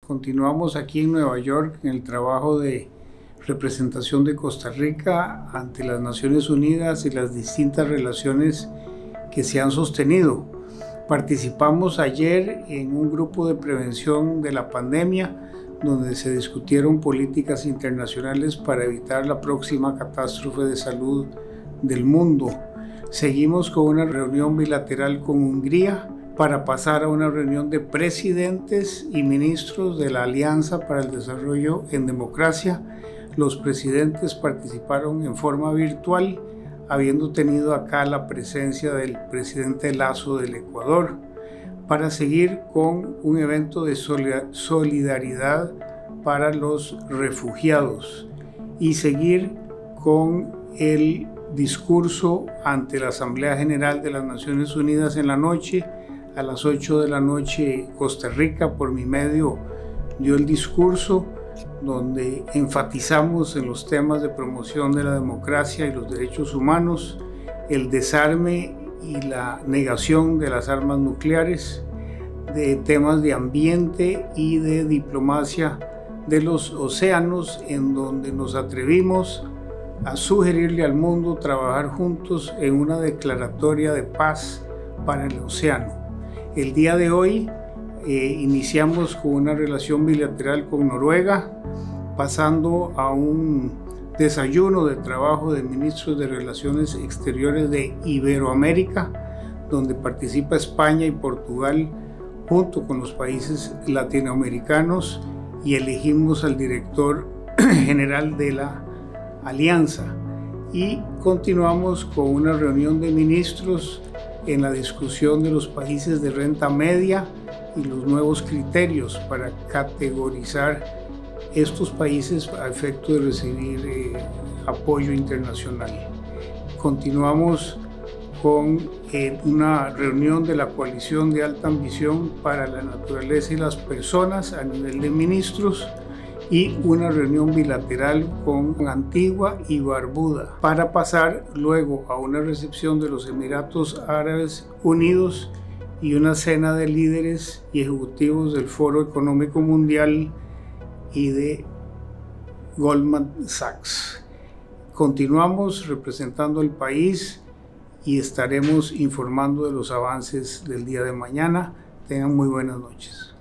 Continuamos aquí en Nueva York en el trabajo de representación de Costa Rica ante las Naciones Unidas y las distintas relaciones que se han sostenido. Participamos ayer en un grupo de prevención de la pandemia donde se discutieron políticas internacionales para evitar la próxima catástrofe de salud del mundo. Seguimos con una reunión bilateral con Hungría para pasar a una reunión de presidentes y ministros de la Alianza para el Desarrollo en Democracia. Los presidentes participaron en forma virtual, habiendo tenido acá la presencia del presidente Lasso del Ecuador, para seguir con un evento de solidaridad para los refugiados y seguir con el discurso ante la Asamblea General de las Naciones Unidas en la noche. A las 8 de la noche Costa Rica, por mi medio, dio el discurso donde enfatizamos en los temas de promoción de la democracia y los derechos humanos, el desarme y la negación de las armas nucleares, de temas de ambiente y de diplomacia de los océanos, en donde nos atrevimos a sugerirle al mundo trabajar juntos en una declaratoria de paz para el océano. El día de hoy iniciamos con una relación bilateral con Noruega, pasando a un desayuno de trabajo de ministros de Relaciones Exteriores de Iberoamérica, donde participa España y Portugal junto con los países latinoamericanos, y elegimos al director general de la Alianza. Y continuamos con una reunión de ministros en la discusión de los países de renta media y los nuevos criterios para categorizar estos países a efecto de recibir apoyo internacional. Continuamos con una reunión de la coalición de alta ambición para la naturaleza y las personas a nivel de ministros, y una reunión bilateral con Antigua y Barbuda, para pasar luego a una recepción de los Emiratos Árabes Unidos y una cena de líderes y ejecutivos del Foro Económico Mundial y de Goldman Sachs. Continuamos representando al país y estaremos informando de los avances del día de mañana. Tengan muy buenas noches.